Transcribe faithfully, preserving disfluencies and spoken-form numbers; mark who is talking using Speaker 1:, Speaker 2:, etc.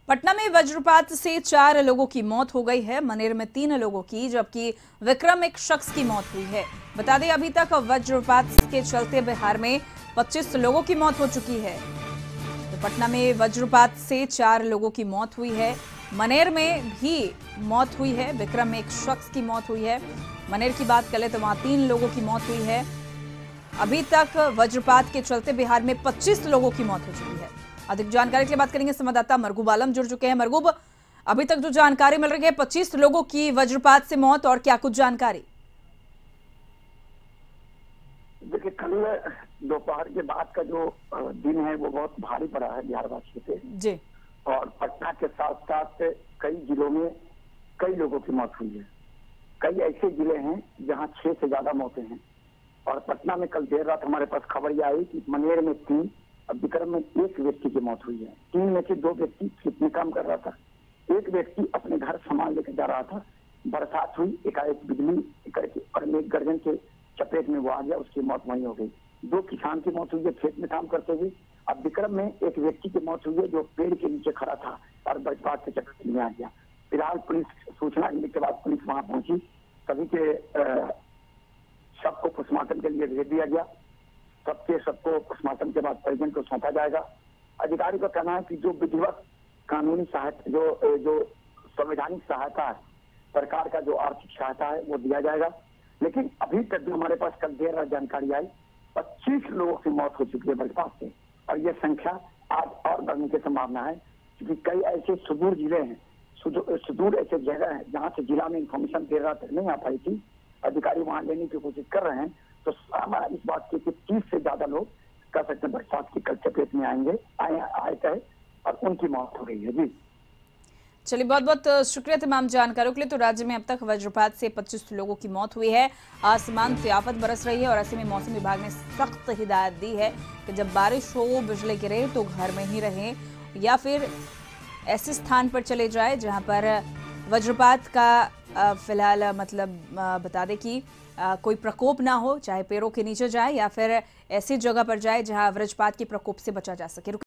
Speaker 1: पटना में वज्रपात से चार लोगों की मौत हो गई है। मनेर में तीन लोगों की, जबकि विक्रम एक शख्स की मौत हुई है। बता दें, अभी तक वज्रपात के चलते बिहार में पच्चीस लोगों की मौत हो चुकी है। तो पटना में वज्रपात से चार लोगों की मौत हुई है। मनेर में भी मौत हुई है। विक्रम में एक शख्स की मौत हुई है। मनेर की बात करें तो वहां तीन लोगों की मौत हुई है। अभी तक वज्रपात के चलते बिहार में पच्चीस लोगों की मौत हो चुकी है। अधिक जानकारी के लिए बात करेंगे, संवाददाता मरगूब आलम जुड़ चुके हैं। मरगूब, अभी तक जो जानकारी मिल रही है, पच्चीस लोगों की वज्रपात से मौत, और क्या कुछ जानकारी?
Speaker 2: देखिए, कल दोपहर के बाद का जो दिन है वो बहुत भारी पड़ा है बिहार वासियों पे
Speaker 1: जी।
Speaker 2: और पटना के साथ साथ कई जिलों में कई लोगों की मौत हुई है। कई ऐसे जिले हैं जहां छह से ज्यादा मौतें हैं। और पटना में कल देर रात हमारे पास खबर यह आई कि मनेर में तीन और विक्रम में एक व्यक्ति की मौत हुई है। तीन में से दो व्यक्ति खेत में काम कर रहा था, एक व्यक्ति अपने घर सामान लेकर जा रहा था। बरसात हुई, एकाएक बिजली करके और मेघ गर्जन के चपेट में वो आ गया, उसकी मौत वहीं हो गई। दो किसान की मौत हुई है खेत में काम करते हुए। अब विक्रम में एक व्यक्ति की मौत हुई है जो पेड़ के नीचे खड़ा था और बरसात के चपेट में आ गया। फिलहाल पुलिस सूचना मिलने के बाद पुलिस वहां पहुंची, सभी के शव को पोस्टमार्टम के लिए भेज दिया गया। सबके सबको पोस्टमार्टम के बाद परिजन को सौंपा जाएगा। अधिकारी का कहना है कि जो विधिवत कानूनी सहायता, जो जो संवैधानिक सहायता है, सरकार का जो आर्थिक सहायता है वो दिया जाएगा। लेकिन अभी तक जो हमारे पास कल देर रात जानकारी आई, पच्चीस लोगों की मौत हो चुकी है वज्रपात से, और ये संख्या आज और बढ़ने की संभावना है, क्योंकि कई ऐसे सुदूर जिले हैं, सुदूर ऐसे जगह है जहाँ से जिला में इंफॉर्मेशन देर रात तक नहीं आ पाई थी। अधिकारी वहां लेने की कोशिश कर रहे हैं। तो सामना इस बात की कि तीस से ज्यादा लोग कह सकते हैं बरसात की कल चपेट में आएंगे आए आए थे और उनकी मौत हो गई है। जी
Speaker 1: चलिए, बहुत बहुत शुक्रिया तमाम जानकारियों के लिए। तो राज्य में अब तक वज्रपात से पच्चीस लोगों की मौत हुई है। आसमान से आफत बरस रही है और ऐसे में मौसम विभाग ने सख्त हिदायत दी है कि जब बारिश हो, बिजली गिरे तो घर में ही रहें या फिर ऐसे स्थान पर चले जाए जहां पर वज्रपात का फिलहाल मतलब बता दें कि कोई प्रकोप ना हो, चाहे पेड़ों के नीचे जाए या फिर ऐसी जगह पर जाए जहां वज्रपात के प्रकोप से बचा जा सके।